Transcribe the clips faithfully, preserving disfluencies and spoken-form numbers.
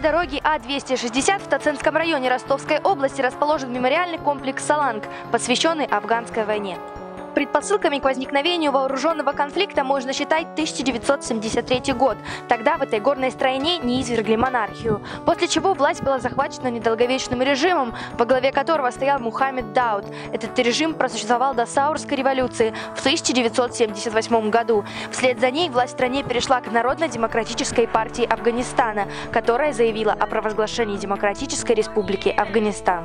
дороги А двести шестьдесят в Таценском районе Ростовской области расположен мемориальный комплекс «Саланг», посвященный афганской войне. Предпосылками к возникновению вооруженного конфликта можно считать тысяча девятьсот семьдесят третий год. Тогда в этой горной стране низвергли монархию, после чего власть была захвачена недолговечным режимом, во главе которого стоял Мухаммед Дауд. Этот режим просуществовал до Саурской революции в тысяча девятьсот семьдесят восьмом году. Вслед за ней власть в стране перешла к Народно-демократической партии Афганистана, которая заявила о провозглашении Демократической Республики Афганистан.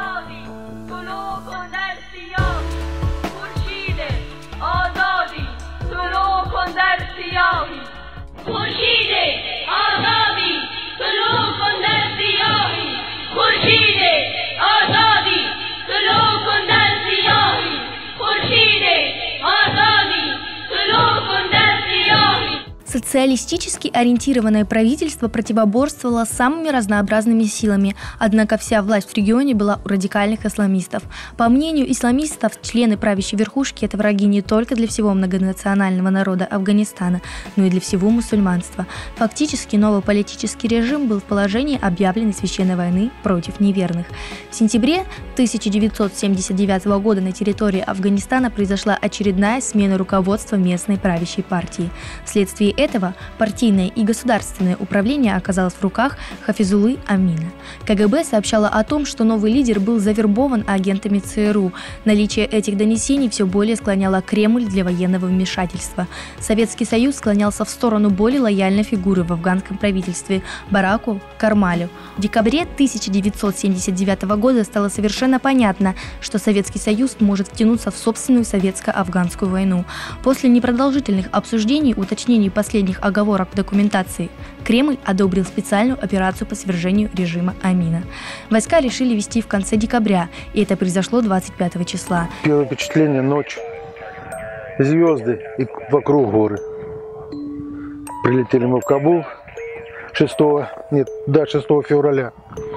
Социалистически ориентированное правительство противоборствовало самыми разнообразными силами, однако вся власть в регионе была у радикальных исламистов. По мнению исламистов, члены правящей верхушки – это враги не только для всего многонационального народа Афганистана, но и для всего мусульманства. Фактически новый политический режим был в положении объявленной священной войны против неверных. В сентябре тысяча девятьсот семьдесят девятого года на территории Афганистана произошла очередная смена руководства местной правящей партии. Вследствие этого партийное и государственное управление оказалось в руках Хафизуллы Амина. КГБ сообщало о том, что новый лидер был завербован агентами ЦРУ. Наличие этих донесений все более склоняло Кремль для военного вмешательства. Советский Союз склонялся в сторону более лояльной фигуры в афганском правительстве – Бараку Кармалю. В декабре тысяча девятьсот семьдесят девятого года стало совершенно понятно, что Советский Союз может втянуться в собственную советско-афганскую войну. После непродолжительных обсуждений, уточнений последних оговорок в документации, Кремль одобрил специальную операцию по свержению режима Амина. Войска решили вести в конце декабря, и это произошло двадцать пятого числа. Первое впечатление – ночь, звезды и вокруг горы. Прилетели мы в Кабул шестого, нет, да, шестого февраля.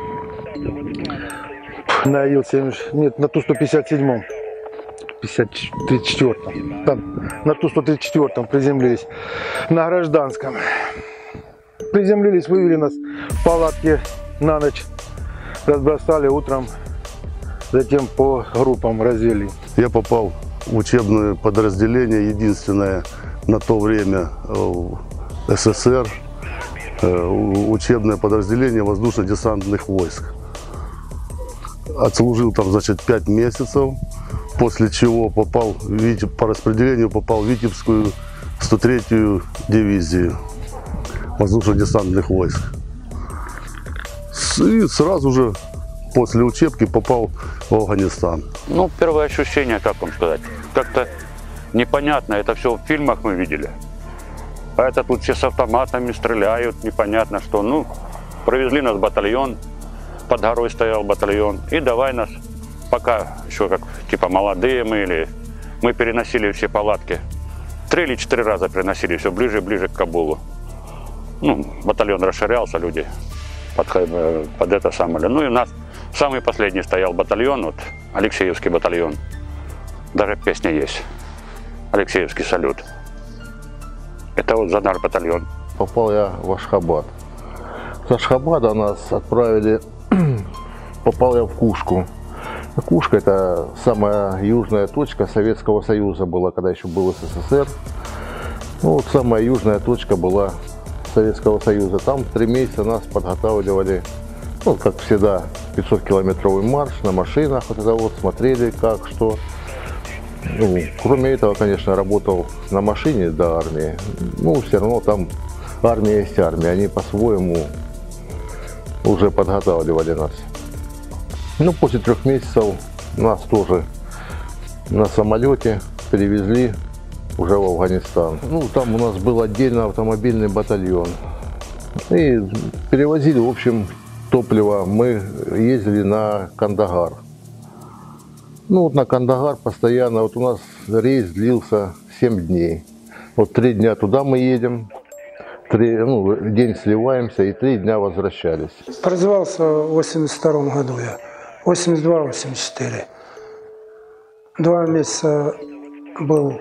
На Ил семьдесят, нет, на Ту сто пятьдесят седьмом. тридцать четвёртом. Там, на Ту сто тридцать четвёртом приземлились. На гражданском. Приземлились, вывели нас в палатке на ночь. Разбросали утром. Затем по группам развели. Я попал в учебное подразделение, единственное на то время в СССР, учебное подразделение воздушно-десантных войск. Отслужил там, значит, пять месяцев. После чего попал по распределению попал в Витебскую сто третью дивизию воздушно-десантных войск. И сразу же после учебки попал в Афганистан. Ну, первое ощущение, как вам сказать, как-то непонятно, это все в фильмах мы видели. А это тут все с автоматами стреляют, непонятно что. Ну, провезли нас в батальон, под горой стоял батальон, и давай нас. Пока еще как типа молодые мы, или мы переносили все палатки. Три или четыре раза переносили, все ближе и ближе к Кабулу. Ну, батальон расширялся, люди под, под это самое. Ну и у нас самый последний стоял батальон, вот Алексеевский батальон. Даже песня есть. Алексеевский салют. Это вот Задар батальон. Попал я в Ашхабад. С Ашхабада нас отправили, попал я в Кушку. Кушка – это самая южная точка Советского Союза была, когда еще был СССР. Ну, вот самая южная точка была Советского Союза. Там три месяца нас подготавливали, ну, как всегда, пятисоткилометровый марш на машинах, вот это вот, смотрели как, что. Ну, кроме этого, конечно, работал на машине до армии. Ну, все равно там армия есть армия, они по-своему уже подготавливали нас. Ну, после трех месяцев нас тоже на самолете перевезли уже в Афганистан. Ну, там у нас был отдельно автомобильный батальон. И перевозили, в общем, топливо. Мы ездили на Кандагар. Ну, вот на Кандагар постоянно. Вот у нас рейс длился семь дней. Вот три дня туда мы едем, три, ну, день сливаемся и три дня возвращались. Призвался в восемьдесят втором году я. восемьдесят два — восемьдесят четыре. Два месяца был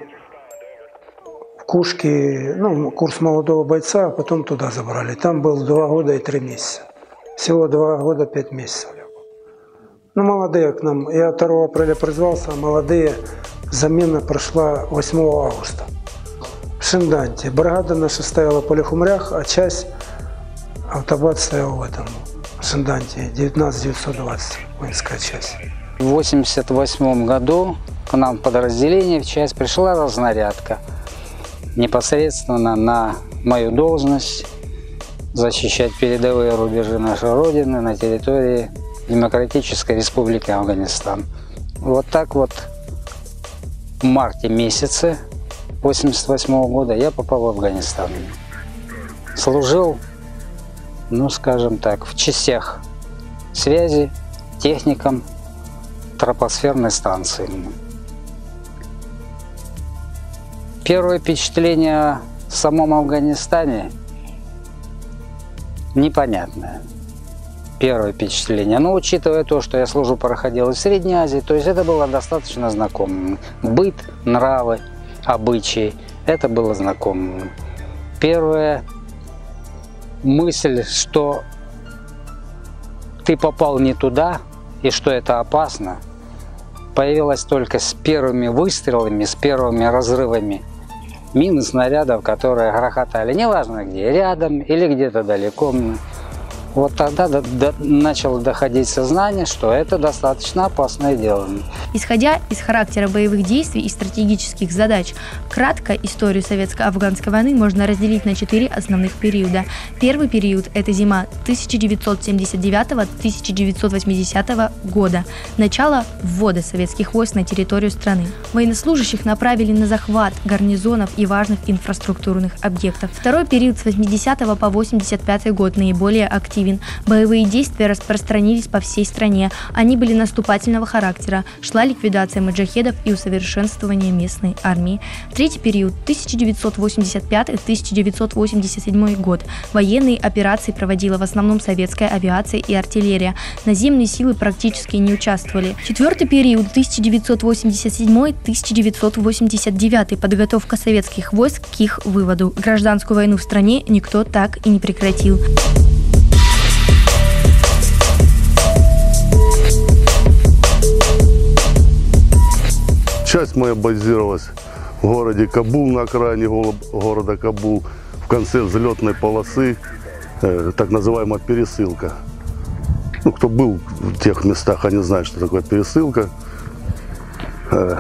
в Кушке, ну, курс молодого бойца, а потом туда забрали. Там был два года и три месяца. всего два года пять месяцев. Ну, молодые к нам. Я второго апреля призвался, а молодые замена прошла восьмого августа. В Шинданте. Бригада наша стояла в Полихумрях, а часть автобат стоял в этом, в Шинданте, девятнадцать девятьсот двадцать, воинская часть. В восемьдесят восьмом году к нам в подразделение в часть пришла разнарядка непосредственно на мою должность защищать передовые рубежи нашей Родины на территории Демократической Республики Афганистан. Вот так вот в марте месяце восемьдесят восьмого года я попал в Афганистан. Служил, ну скажем так, в частях связи, техником тропосферной станции. Первое впечатление в самом Афганистане непонятное. Первое впечатление. Но учитывая то, что я службу проходил и в Средней Азии, то есть это было достаточно знакомым. Быт, нравы, обычаи, это было знакомым. Первая мысль, что ты попал не туда и что это опасно, появилась только с первыми выстрелами, с первыми разрывами мин и снарядов, которые грохотали, неважно где, рядом или где-то далеко. Вот тогда до, до, начало доходить сознание, что это достаточно опасное дело. Исходя из характера боевых действий и стратегических задач, кратко историю советско-афганской войны можно разделить на четыре основных периода. Первый период – это зима тысяча девятьсот семьдесят девятого — тысяча девятьсот восьмидесятого года, начало ввода советских войск на территорию страны. Военнослужащих направили на захват гарнизонов и важных инфраструктурных объектов. Второй период с восьмидесятого по восемьдесят пятый год наиболее активен. Боевые действия распространились по всей стране. Они были наступательного характера. Шла ликвидация маджахедов и усовершенствование местной армии. Третий период тысяча девятьсот восемьдесят пятый — тысяча девятьсот восемьдесят седьмой год. Военные операции проводила в основном советская авиация и артиллерия. Наземные силы практически не участвовали. Четвертый период тысяча девятьсот восемьдесят седьмой — тысяча девятьсот восемьдесят девятый. Подготовка советских войск к их выводу. Гражданскую войну в стране никто так и не прекратил. Часть моя базировалась в городе Кабул, на окраине города Кабул, в конце взлетной полосы, э, так называемая пересылка. Ну, кто был в тех местах, они знают, что такое пересылка. Э,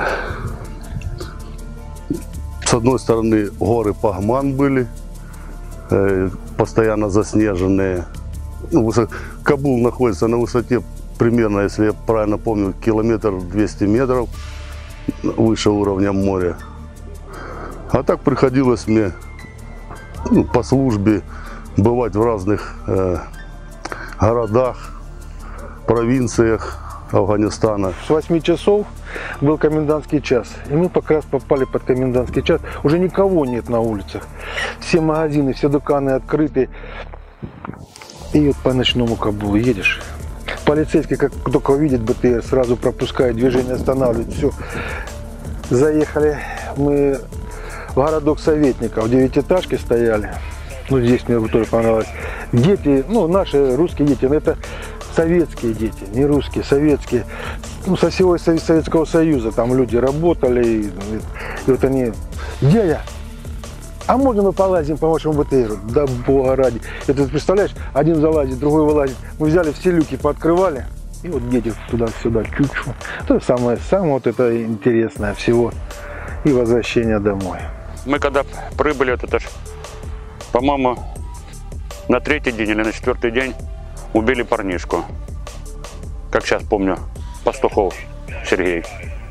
с одной стороны горы Пагман были, э, постоянно заснеженные. Ну, высо... Кабул находится на высоте примерно, если я правильно помню, километр двести метров выше уровня моря. А так приходилось мне, ну, по службе бывать в разных э, городах, провинциях Афганистана. С восьми часов был комендантский час, и мы как раз попали под комендантский час. Уже никого нет на улицах, все магазины, все дуканы открыты. И вот по ночному Кабулу едешь. Полицейский, как только увидит БТР, сразу пропускает движение, останавливает. Все. Заехали мы в городок Советников. Девятиэтажки стояли. Ну, здесь мне тоже понравилось. Дети, ну, наши русские дети, но это советские дети, не русские, советские. Ну, со всего Советского Союза там люди работали. И, и вот они: дядя, а можно мы полазим по вашему БТРу? Да бога ради. Это ты представляешь, один залазит, другой вылазит. Мы взяли все люки, пооткрывали, и вот дети туда-сюда, чуть-чуть. Это самое, самое вот это интересное всего. И возвращение домой. Мы когда прибыли, это ж, по-моему, на третий день или на четвертый день убили парнишку. Как сейчас помню, Пастухов Сергей.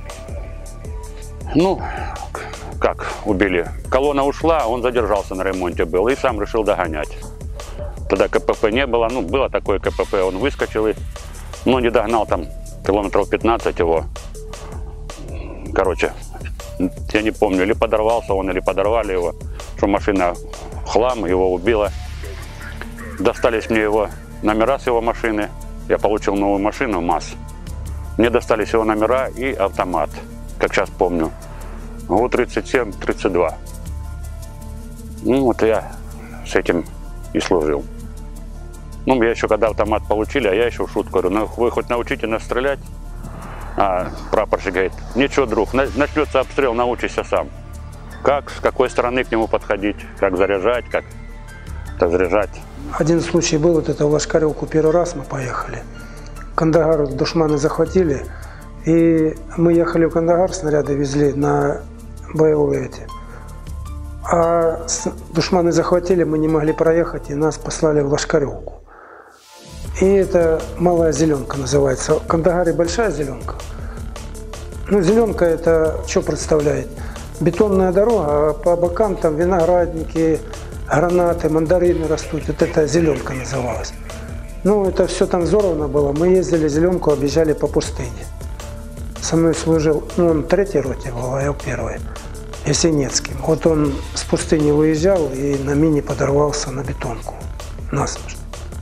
Ну, как убили? Колонна ушла, он задержался на ремонте был и сам решил догонять. Тогда КПП не было, ну, было такое КПП, он выскочил и, ну, не догнал там километров пятнадцать его. Короче, я не помню, или подорвался он, или подорвали его, что машина хлам, его убила. Достались мне его номера с его машины, я получил новую машину, МАЗ. Мне достались его номера и автомат, как сейчас помню. ГУ тридцать семь тридцать два. Ну вот я с этим и служил. Ну, я еще когда автомат получили, а я еще в шутку говорю, ну, вы хоть научите нас стрелять? А прапорщик говорит, ничего, друг, начнется обстрел, научишься сам. Как, с какой стороны к нему подходить, как заряжать, как разряжать. Один случай был, вот это в Лашкаревку первый раз мы поехали. Кандагар душманы захватили, и мы ехали в Кандагар, снаряды везли на боевые эти. А душманы захватили, мы не могли проехать, и нас послали в Лашкаревку. И это малая зеленка называется. В Кандагаре большая зеленка. Ну, зеленка это что представляет? Бетонная дорога, а по бокам там виноградники, гранаты, мандарины растут. Вот это зеленка называлась. Ну, это все там взорвано было. Мы ездили зеленку, объезжали по пустыне. Со мной служил, ну, он в третьей роте был, а я в первой. Есенецким. Вот он с пустыни выезжал и на мине подорвался на бетонку. Насмерть.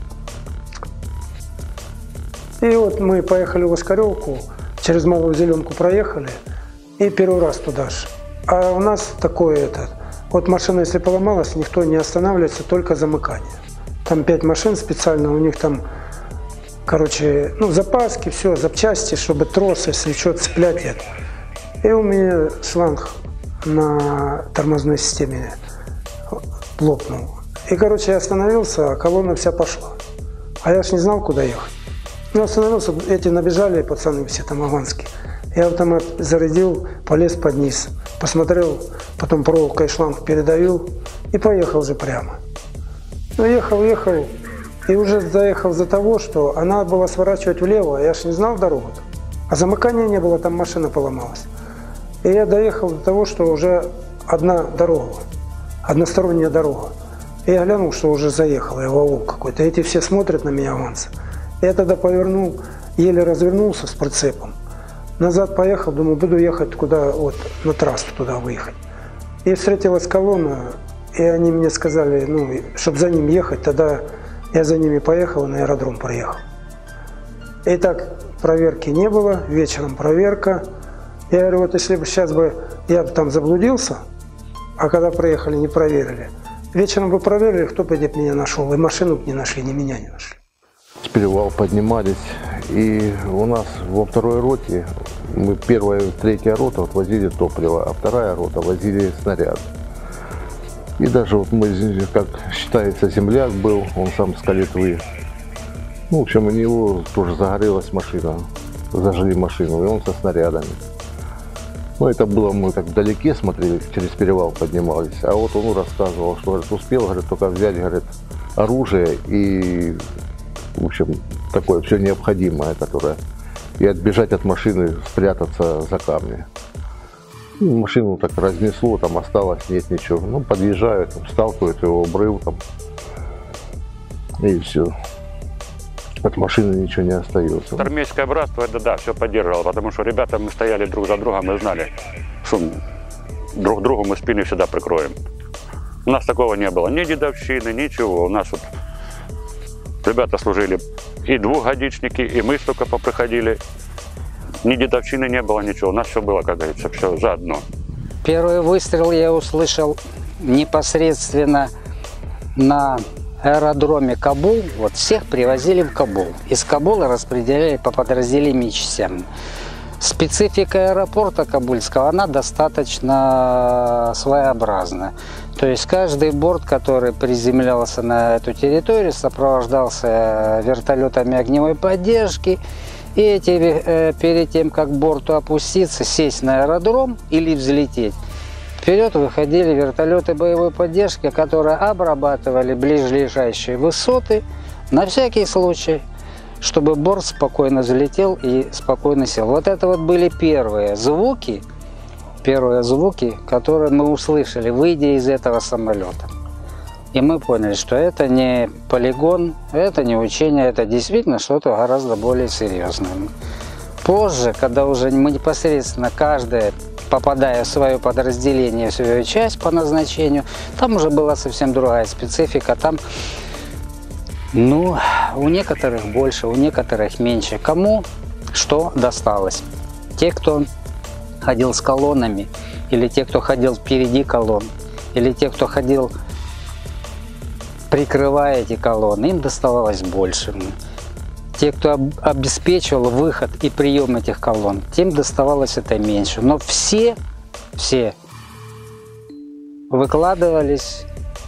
И вот мы поехали в Лашкаревку, через Малую Зеленку проехали, и первый раз туда же. А у нас такое это, вот машина если поломалась, никто не останавливается, только замыкание. Там пять машин специально, у них там, короче, ну запаски, все, запчасти, чтобы трос, если что, цеплять это. И у меня шланг на тормозной системе лопнул. И, короче, я остановился, а колонна вся пошла. А я ж не знал, куда ехать. Я остановился, эти набежали, пацаны все там афганские. Я автомат зарядил, полез под низ, посмотрел, потом проволокой шланг передавил и поехал же прямо. Ну, ехал, ехал, и уже заехал за того, что она была сворачивать влево, а я ж не знал дорогу. А замыкания не было, там машина поломалась. И я доехал до того, что уже одна дорога, односторонняя дорога. И я глянул, что уже заехал, я в аул какой-то. Эти все смотрят на меня, авансы. Я тогда повернул, еле развернулся с прицепом. Назад поехал, думаю, буду ехать куда, вот, на трассу туда выехать. И встретилась колонна, и они мне сказали, ну, чтобы за ним ехать, тогда я за ними поехал и на аэродром проехал. И так проверки не было, вечером проверка. Я говорю, вот если бы сейчас бы я бы там заблудился, а когда проехали, не проверили, вечером бы проверили, кто бы меня нашел, и машину бы не нашли, ни меня не нашли. С перевала поднимались, и у нас во второй роте, мы первая, третья рота вот возили топливо, а вторая рота возили снаряд. И даже вот мы, как считается, земляк был, он сам с Калитвы. Ну, в общем, у него тоже загорелась машина, зажгли машину, и он со снарядами. Ну, это было, мы так вдалеке смотрели, через перевал поднимались, а вот он рассказывал, что, говорит, успел, говорит, только взять, говорит, оружие и, в общем, такое все необходимое, которое, и отбежать от машины, спрятаться за камни. Ну, машину так разнесло, там осталось, нет ничего. Ну, подъезжают, там, сталкивают его обрыв, там, и все. От машины ничего не остается. Армейское братство, это да, все поддерживало, потому что ребята, мы стояли друг за другом и знали, что друг другу мы спины всегда прикроем. У нас такого не было, ни дедовщины, ничего. У нас вот ребята служили и двухгодичники, и мы столько поприходили. Ни дедовщины не было, ничего. У нас все было, как говорится, все заодно. Первый выстрел я услышал непосредственно на аэродроме Кабул. Вот всех привозили в Кабул. Из Кабула распределяли по подразделениям и частям. Специфика аэропорта кабульского, она достаточно своеобразна. То есть каждый борт, который приземлялся на эту территорию, сопровождался вертолетами огневой поддержки. И эти, э, перед тем, как борту опуститься, сесть на аэродром или взлететь, вперед выходили вертолеты боевой поддержки, которые обрабатывали ближайшие высоты на всякий случай, чтобы борт спокойно взлетел и спокойно сел. Вот это вот были первые звуки, первые звуки, которые мы услышали, выйдя из этого самолета. И мы поняли, что это не полигон, это не учение, это действительно что-то гораздо более серьезное. Позже, когда уже мы непосредственно каждое, попадая в свое подразделение, в свою часть по назначению, там уже была совсем другая специфика. Там, ну, у некоторых больше, у некоторых меньше. Кому что досталось? Те, кто ходил с колоннами, или те, кто ходил впереди колонн, или те, кто ходил прикрывая эти колонны, им доставалось больше. Те, кто обеспечивал выход и прием этих колонн, тем доставалось это меньше. Но все, все выкладывались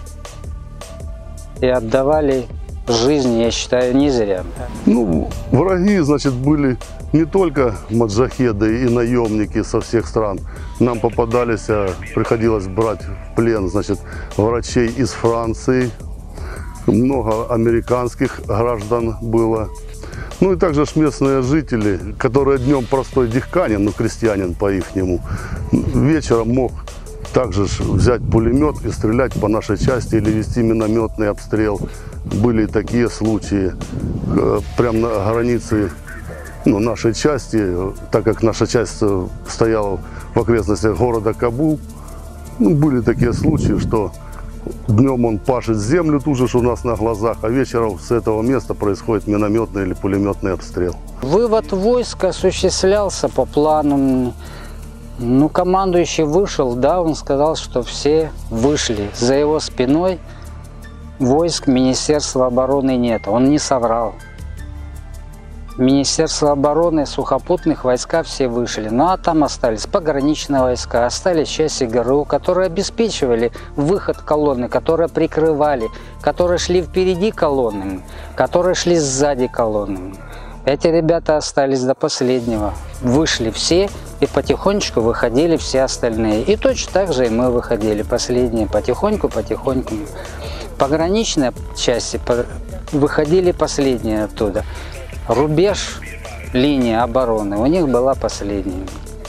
и отдавали жизнь, я считаю, не зря. Ну, враги, значит, были не только маджахеды и наемники со всех стран. Нам попадались, приходилось брать в плен, значит, врачей из Франции, много американских граждан было. Ну и также местные жители, которые днем простой дихканин, ну крестьянин по-ихнему, вечером мог также взять пулемет и стрелять по нашей части или вести минометный обстрел. Были такие случаи прямо на границе, ну, нашей части, так как наша часть стояла в окрестностях города Кабул. Ну, были такие случаи, что днем он пашет землю тут же у нас на глазах, а вечером с этого места происходит минометный или пулеметный обстрел. Вывод войск осуществлялся по плану. Ну, командующий вышел, да, он сказал, что все вышли. За его спиной войск Министерства обороны нет. Он не соврал. Министерство обороны, сухопутных войска все вышли. Ну а там остались пограничные войска, остались части ГРУ, которые обеспечивали выход колонны, которые прикрывали, которые шли впереди колонны, которые шли сзади колонны. Эти ребята остались до последнего. Вышли все и потихонечку выходили все остальные. И точно так же и мы выходили последние, потихоньку, потихоньку. Пограничные части выходили последние оттуда. Рубеж, линия обороны у них была последней.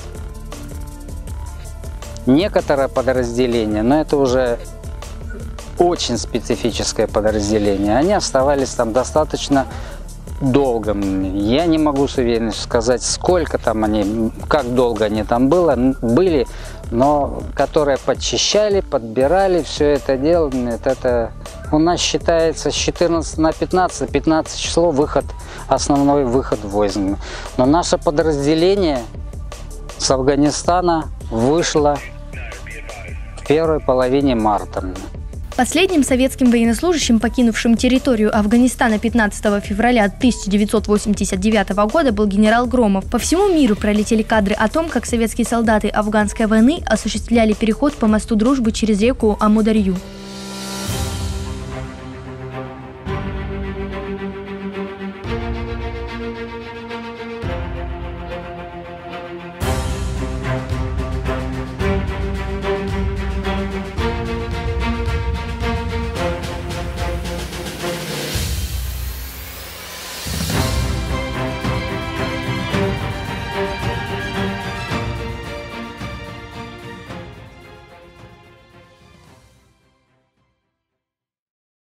Некоторое подразделение, но это уже очень специфическое подразделение, они оставались там достаточно долго. Я не могу с уверенностью сказать, сколько там они, как долго они там было, были, но которые подчищали, подбирали, все это дело, это, это у нас считается с четырнадцати на пятнадцать, пятнадцать число выход, основной выход войск. Но наше подразделение с Афганистана вышло в первой половине марта. Последним советским военнослужащим, покинувшим территорию Афганистана пятнадцатого февраля тысяча девятьсот восемьдесят девятого года, был генерал Громов. По всему миру пролетели кадры о том, как советские солдаты афганской войны осуществляли переход по мосту Дружбы через реку Амударью.